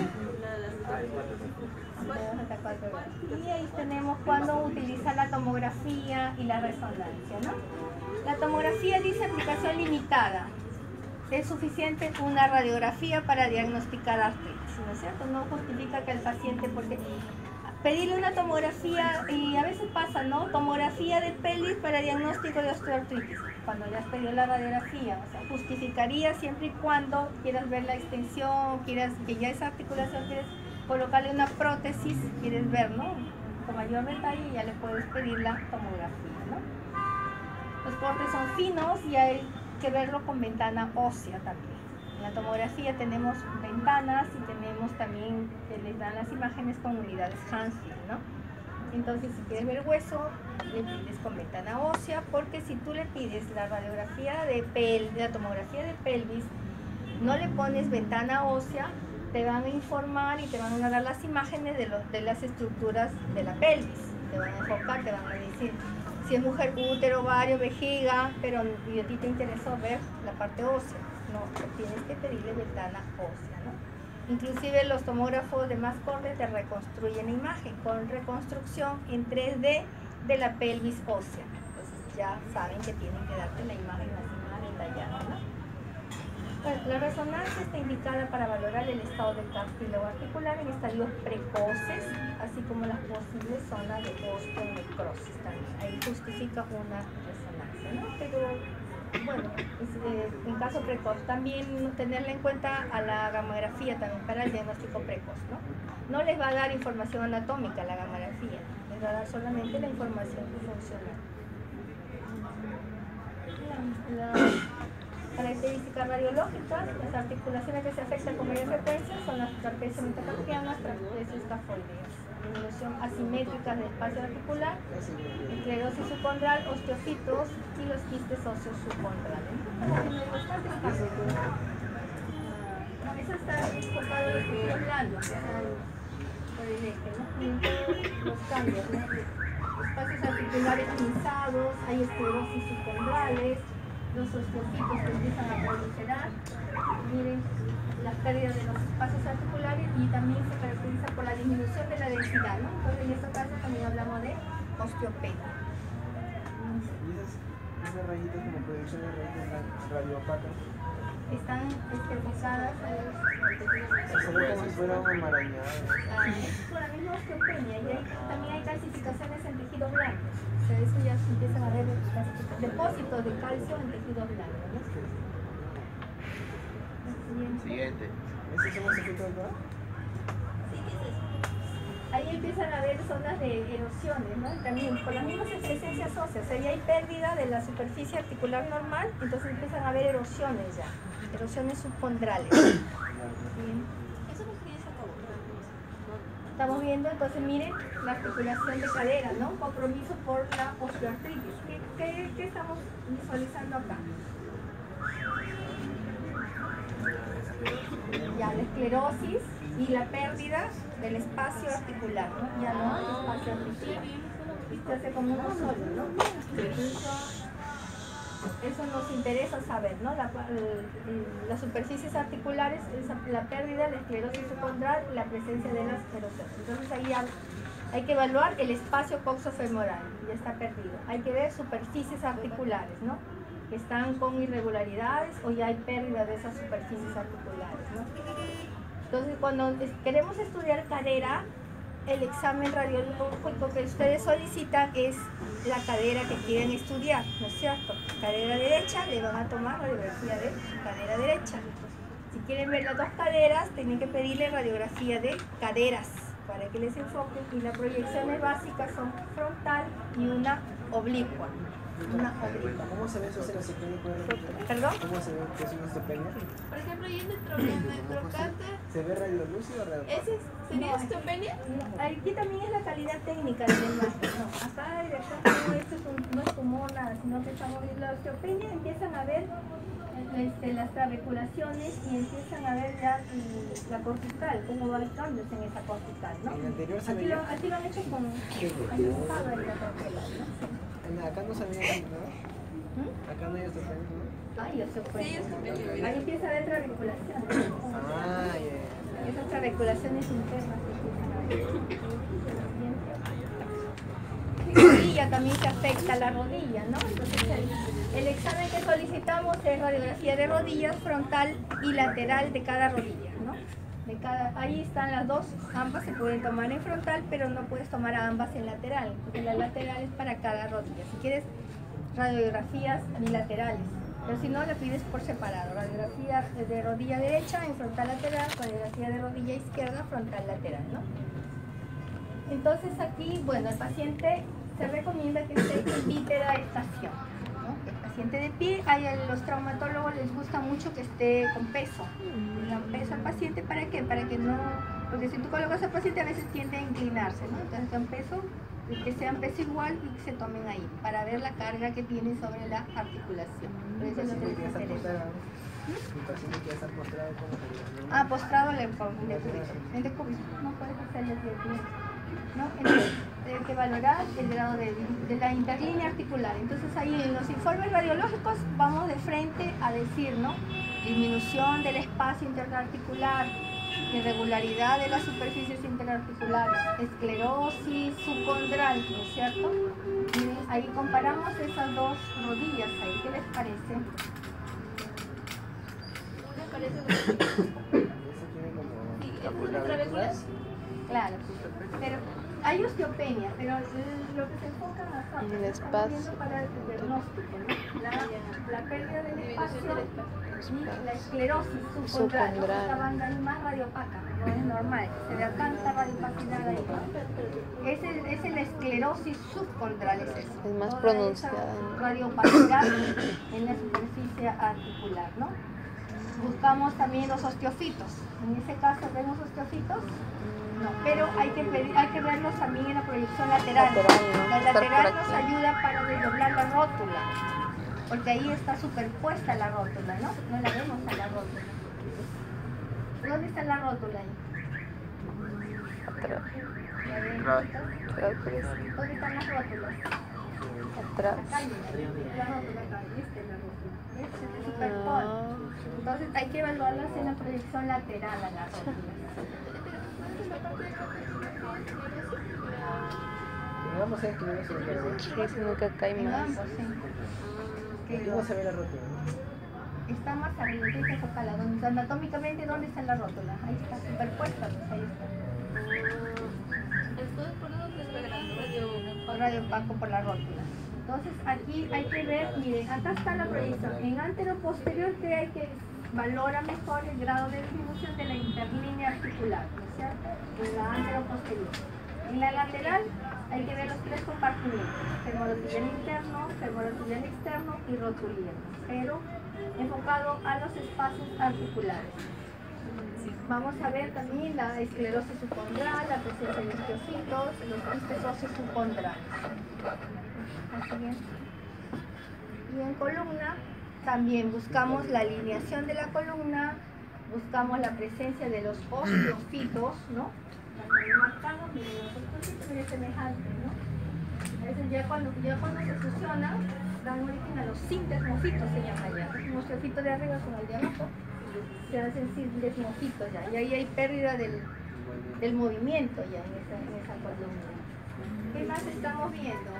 Y ahí tenemos cuando utiliza la tomografía y la resonancia, ¿no? La tomografía dice aplicación limitada. Es suficiente una radiografía para diagnosticar artritis, ¿no es cierto? No justifica que el paciente, porque pedirle una tomografía, y a veces pasa, ¿no? Tomografía de pelvis para diagnóstico de osteoartritis, cuando ya has pedido la radiografía. O sea, justificaría siempre y cuando quieras ver la extensión, quieras que ya esa articulación quieres colocarle una prótesis, quieres ver, ¿no? Con mayor detalle ya le puedes pedir la tomografía, ¿no? Los cortes son finos y hay que verlo con ventana ósea también. En la tomografía tenemos ventanas y tenemos también que les dan las imágenes con unidades Hansfield, ¿no? Entonces, si quieres ver hueso, le pides con ventana ósea, porque si tú le pides la radiografía de la tomografía de pelvis, no le pones ventana ósea, te van a informar y te van a dar las imágenes de las estructuras de la pelvis. Te van a enfocar, te van a decir si es mujer, útero, ovario, vejiga, pero y a ti te interesó ver la parte ósea. No, tienes que pedirle ventana ósea, ¿no? Inclusive los tomógrafos de más corte te reconstruyen la imagen con reconstrucción en 3D de la pelvis ósea. Entonces ya saben que tienen que darte la imagen así más detallada, ¿no? La resonancia está indicada para valorar el estado del cartílago articular en estadios precoces, así como las posibles zonas de osteonecrosis también. Ahí justifica una resonancia, ¿no? Pero bueno, en caso precoz, también tenerle en cuenta a la gamografía también para el diagnóstico precoz, ¿no? No les va a dar información anatómica la gamografía, les va a dar solamente la información funcional. Características radiológicas, las articulaciones que se afectan con mayor frecuencia son las trapecios metacarpianas, trapecios escafoideas, disminución asimétrica del espacio articular, esclerosis subcondral, osteofitos y los quistes óseos subcondrales. Bastantes cambios. Eso está enfocado en los tejidos blandos, por el eje, ¿no? Y en todos los cambios, ¿no? Espacios articulares pinzados, hay esclerosis subcondrales, los osteofitos que empiezan a proliferar. Miren las pérdidas de los espacios articulares y también se caracteriza por la disminución de la densidad, ¿no? Entonces en esta caso también hablamos de osteopenia. ¿Y esas rayitas como proyección de rayitas radiopacas? Están especializadas Se ve como si fuera un amarañado. por la misma osteopenia y también hay calcificaciones en tejidos blandos. O sea, eso ya se empiezan a ver depósitos de calcio en tejidos blandos, ¿no? Siguiente. ¿Esos son los efectos acá? Ahí empiezan a haber zonas de erosiones, ¿no? También por las mismas excrescencias óseas, o sea, ya hay pérdida de la superficie articular normal, entonces empiezan a haber erosiones ya, erosiones subcondrales. Bien. Estamos viendo, entonces miren, la articulación de cadera, ¿no? Compromiso por la osteoartritis. ¿Qué estamos visualizando acá? Ya la esclerosis y la pérdida del espacio articular, ¿no? Ya no hay espacio articular. Y se hace como uno solo, ¿no? Eso nos interesa saber, ¿no? Las superficies articulares, la pérdida, la esclerosis subcondral, la presencia de las erosiones. Entonces ahí hay que evaluar el espacio coxofemoral, ya está perdido. Hay que ver superficies articulares, ¿no? Que están con irregularidades o ya hay pérdida de esas superficies articulares, ¿no? Entonces, cuando queremos estudiar cadera, el examen radiológico que ustedes solicitan es la cadera que quieren estudiar, ¿no es cierto? Cadera derecha, le van a tomar radiografía de cadera derecha. Si quieren ver las dos caderas, tienen que pedirle radiografía de caderas para que les enfoquen, y las proyecciones básicas son frontal y una oblicua. ¿Cómo se ve eso en osteopenia? ¿Perdón? ¿Cómo se ve eso en osteopenia? Por ejemplo, yo en trocante, ¿Se ve radiolúcido o radiopacas? ¿ese sería osteopenia? Aquí también es la calidad técnica de la imagen. No, acá de acá no es tumor nada, sino que estamos viendo la osteopenia, empiezan a ver las trabeculaciones y empiezan a ver ya la cortical, cómo va el cambio en esa cortical, ¿no? En el anterior se Aquí veía. lo han hecho con han dibujado ahí la cortical, ¿no? Acá no sabía nada. Acá no hay osteopenia, ¿no? Ay, osteopenia. Sí, osteopenia. Ahí empieza a haber trabeculaciones. Ah, ya. Esas trabeculaciones internas que empiezan a ver. La rodilla también se afecta a la rodilla, ¿no? Entonces el examen que solicitamos es radiografía de rodillas, frontal y lateral de cada rodilla, ¿no? Ahí están las dos, ambas se pueden tomar en frontal, pero no puedes tomar a ambas en lateral, porque la lateral es para cada rodilla. Si quieres radiografías bilaterales, Pero si no, le pides por separado. Radiografía de rodilla derecha en frontal lateral, radiografía de rodilla izquierda frontal lateral, ¿no? Entonces aquí, bueno, el paciente se recomienda que esté en bípeda estación, ¿no? El paciente de pie, a los traumatólogos les gusta mucho que esté con peso. Le dan peso al paciente, ¿para qué? Para que no, porque si tú colocas al paciente a veces tiende a inclinarse, ¿no? Entonces dan peso, y que sean peso igual y que se tomen ahí, para ver la carga que tiene sobre la articulación. Por eso es lo que les interesa. El paciente que ya está postrado, ¿cómo sería? Ah, postrado le pongo en decúbito, no puedes hacerle de pie, ¿no? Entonces, hay que valorar el grado de la interlínea articular. Entonces ahí en los informes radiológicos vamos de frente a decir, ¿no? Disminución del espacio interarticular, irregularidad de las superficies interarticulares, esclerosis subcondral, ¿no es cierto? Miren, ahí comparamos esas dos rodillas ahí, ¿qué les parece? Ese tiene como ¿Trabeculas? Claro, pero hay osteopenia, pero lo que se enfoca más En el estamos espacio. viendo para el diagnóstico, ¿no? La pérdida del espacio y la esclerosis subcondral, ¿no? Esta banda ahí más radiopaca, no es normal, se vea tanta radiopacidad ahí, ¿no? Es la esclerosis subcondral, es eso. Es más Toda pronunciada, esa ¿no? radiopacidad en la superficie articular, ¿no? Buscamos también los osteofitos. En ese caso, ¿vemos osteofitos? No, pero hay que verlos también en la proyección lateral. Lateral, ¿no? La Estar por lateral nos aquí. ayuda para desdoblar la rótula, porque ahí está superpuesta la rótula, ¿no? No la vemos a la rótula. ¿Dónde está la rótula ahí? Atrás. ¿La ven? Atrás, por eso. ¿Dónde están las rótulas? Atrás. Acá, la rótula acá, ¿viste la rótula? ¿Ves? Se superpone. Entonces hay que evaluarlas en la proyección lateral a la rótula. Vamos a ver que no se ve. Sí, si nunca cae En más. ambos, sí. Que ¿Cómo se ve la rótula? está más arriba, tienes que enfocarla. Anatómicamente, ¿dónde está la rótula? Ahí está, superpuesta, pues ahí está. Entonces, por eso se ve gran Radio opaco por la rótula. Entonces aquí hay que ver, miren, acá está la proyección. En antero-posterior cree que valora mejor el grado de disminución de la interlínea articular, ¿no es cierto? En la antero-posterior. En la lateral hay que ver los tres compartimentos: femorotibial interno, femorotibial externo y rotuliano, pero enfocado a los espacios articulares. Vamos a ver también la esclerosis subcondral, la presencia de osteofitos, los quistes óseos subcondrales. Y en columna también buscamos la alineación de la columna, buscamos la presencia de los osteofitos, ¿no? Marcados, miren, los osteofitos miren semejante, ¿no? A veces ya cuando se fusionan, dan origen a los sindesmofitos, se llama ya. Un osteofito de arriba con el de abajo, se hacen sindesmofitos ya, y ahí hay pérdida del movimiento ya en esa columna. ¿Qué más estamos viendo?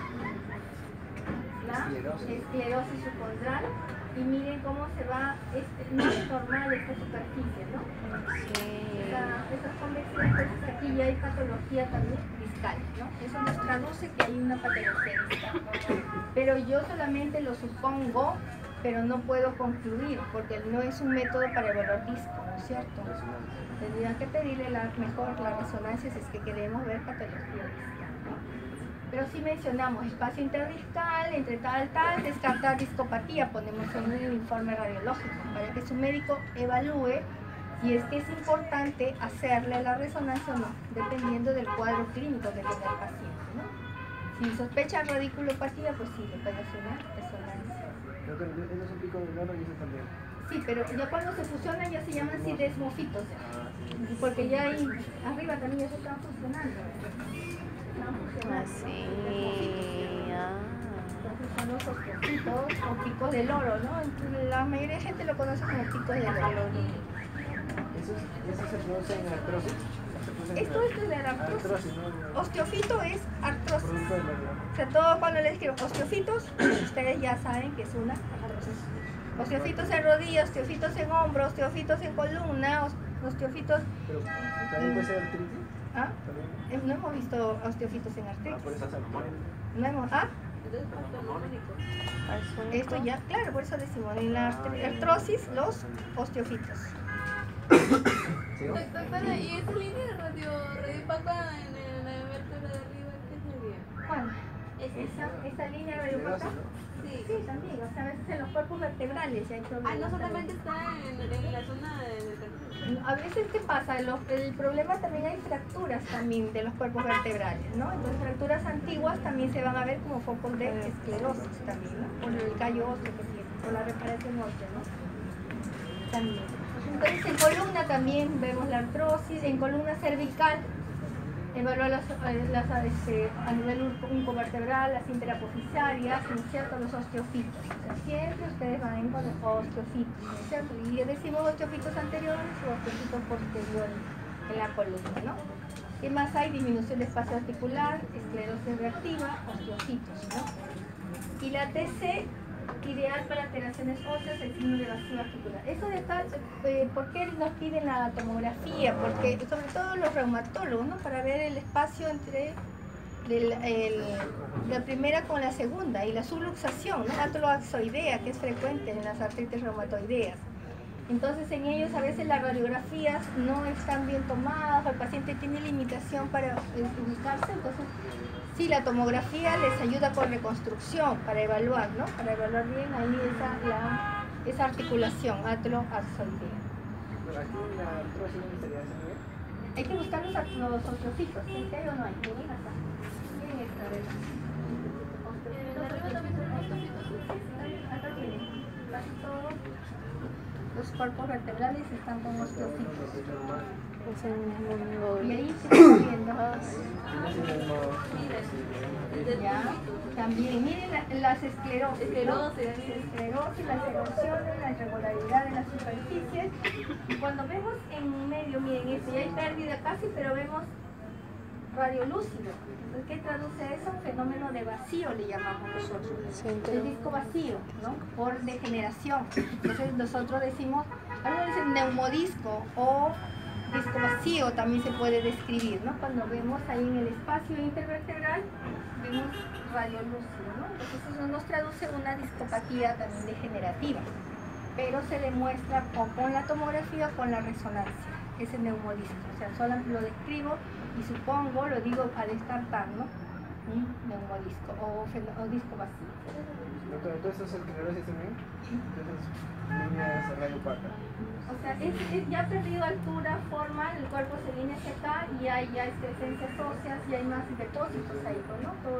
La esclerosis subcondral, y miren cómo se va, no es normal esta superficie, ¿no? Esas convexiones, aquí ya hay patología también discal, ¿no? Eso nos traduce que hay una patología discal. Pero yo solamente lo supongo, pero no puedo concluir, porque no es un método para evaluar disco, ¿no es cierto? Tendrían que pedirle mejor la resonancia si es que queremos ver patología discal, ¿no? Pero sí mencionamos espacio interdiscal, entre tal, descartar discopatía, ponemos en un informe radiológico para que su médico evalúe si es que es importante hacerle la resonancia o no, dependiendo del cuadro clínico que tenga el paciente, ¿no? Si sospecha radiculopatía, pues sí, le puede hacer una resonancia. Creo que eso es un pico de loro y eso también. Sí, pero ya cuando se fusionan ya se llaman sidesmofitos, porque ya ahí arriba también ya se están fusionando. Así. Entonces son los osteofitos o picos del oro, ¿no? La mayoría de gente lo conoce como picos del oro. ¿Eso se produce en artrosis? Esto es de la artrosis. ¿no? Osteofito es artrosis. Producto de la... O sea, todo cuando les escribo osteofitos, ustedes ya saben que es una artrosis. Osteofitos en rodilla, osteofitos en hombro, osteofitos en columna, osteofitos... Pero también puede ser artritis. ¿Ah? No hemos visto osteofitos en artritis. Por eso hace memoria. No hemos, ¿ah? Entonces, ortopédico. Esto ya, claro, por eso decimos, en la artrosis, los osteofitos. Doctora, ¿y esa línea de radiopaca en la vértebra de arriba qué sería? ¿Cuál? ¿Esa línea radiopaca? Sí, también, o sea, a veces en los cuerpos vertebrales hay problemas. No solamente está en la zona de... A veces, ¿qué pasa? El problema también hay fracturas también de los cuerpos vertebrales, ¿no? Entonces, fracturas antiguas también se van a ver como focos de esclerosis también, ¿no? Por el callo óseo que tiene, por la reparación ósea, ¿no? También. Entonces, en columna también vemos la artrosis, en columna cervical, evaluar a nivel oncovertebral, las interapofisarias, ¿no es cierto? Los osteofitos. O sea, siempre ustedes van a encontrar osteofitos, ¿no es cierto? Y decimos osteofitos anteriores o osteofitos posteriores en la columna, ¿no? ¿Qué más hay? Disminución de espacio articular, esclerosis reactiva, osteofitos, ¿no? Y la TC, ideal para alteraciones óseas, el signo de vacío articular. Eso de tal, ¿por qué nos piden la tomografía? Porque sobre todo los reumatólogos, ¿no? Para ver el espacio entre la primera con la segunda y la subluxación, ¿no? Atoloaxoidea, que es frecuente en las artritis reumatoideas. Entonces en ellos a veces las radiografías no están bien tomadas, o el paciente tiene limitación para ubicarse, entonces sí, la tomografía les ayuda con reconstrucción para evaluar, ¿no? Para evaluar bien ahí esa articulación atoloaxoidea. Pero aquí la artrosis no sería esa, ¿no? Hay que buscar los osteofitos, ¿sí? ¿Hay o no hay? Miren acá. Miren esta, ¿verdad? arriba también son osteofitos. Acá tienen. Casi todos los cuerpos vertebrales están con osteofitos. Y ahí se está viendo. Ya, también, miren las esclerosis, las erosiones, la irregularidad de las superficies. Y cuando vemos en medio, miren esto, ya hay pérdida casi, pero vemos radiolúcido. Entonces, ¿qué traduce eso? Fenómeno de vacío le llamamos nosotros. El disco vacío, ¿no? Por degeneración. Entonces nosotros decimos, algunos dicen neumodisco o disco vacío también se puede describir, ¿no? Cuando vemos ahí en el espacio intervertebral, vemos radiolúcido, ¿no? Entonces eso nos traduce una discopatía también degenerativa, pero se demuestra o con la tomografía o con la resonancia, ese neumodisco. O sea, solo lo describo y supongo, lo digo a descartar, ¿no? Un neumodisco o disco vacío. Doctor, ¿entonces es esclerosis también? Entonces, líneas radiopaca. O sea, ya ha perdido altura, forma, el cuerpo se viene hacia acá y hay ya excrescencias óseas y hay más depósitos ahí, ¿no? Todo.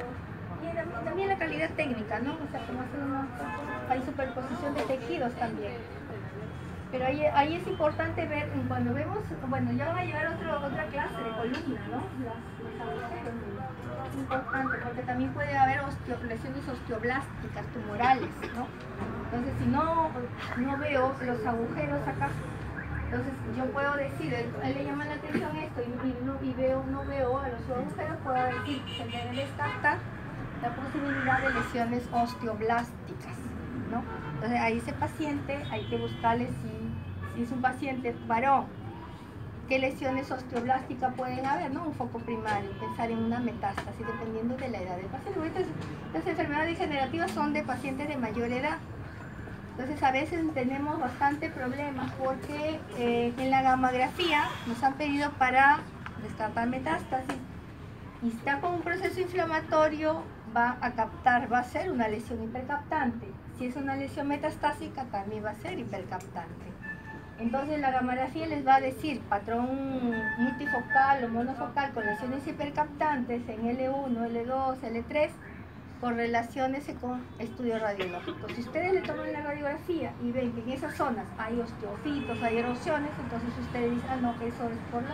Y también la calidad técnica, ¿no? O sea, como hay superposición de tejidos también. Pero ahí es importante ver, cuando vemos, bueno, ya van a llevar otra clase de columna, ¿no? Los agujeros. Es importante porque también puede haber lesiones osteoblásticas, tumorales, ¿no? Entonces, si no veo los agujeros acá, entonces yo puedo decir, a él le llama la atención esto y no veo a los agujeros, puedo decir, se debe descartar la posibilidad de lesiones osteoblásticas, ¿no? Entonces, a ese paciente hay que buscarle si es un paciente varón, qué lesiones osteoblásticas pueden haber, ¿no? Un foco primario, pensar en una metástasis dependiendo de la edad del paciente. Entonces, las enfermedades degenerativas son de pacientes de mayor edad. Entonces a veces tenemos bastante problemas porque en la gamografía nos han pedido para descartar metástasis y si está con un proceso inflamatorio va a ser una lesión hipercaptante. Si es una lesión metastásica también va a ser hipercaptante. Entonces la gamografía les va a decir patrón multifocal o monofocal con lesiones hipercaptantes en L1, L2, L3 con relaciones con estudios radiológicos. Si ustedes le toman la radiografía y ven que en esas zonas hay osteofitos, hay erosiones, entonces ustedes dicen, ah, no, eso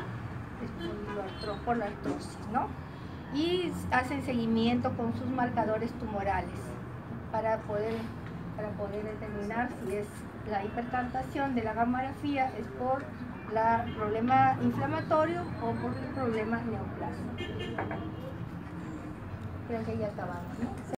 es por la artrosis, ¿no? Y hacen seguimiento con sus marcadores tumorales para poder determinar si es la hipercantación de la gamografía es por el problema inflamatorio o por el problema neoplásico. Creo que ya acabamos, ¿no?